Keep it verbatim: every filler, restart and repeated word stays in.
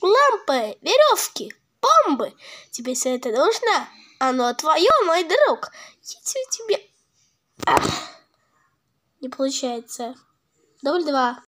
лампы, веревки, бомбы. Тебе все это нужно? Оно твое, мой друг. Я тебе... Ах. Не получается. Дубль два.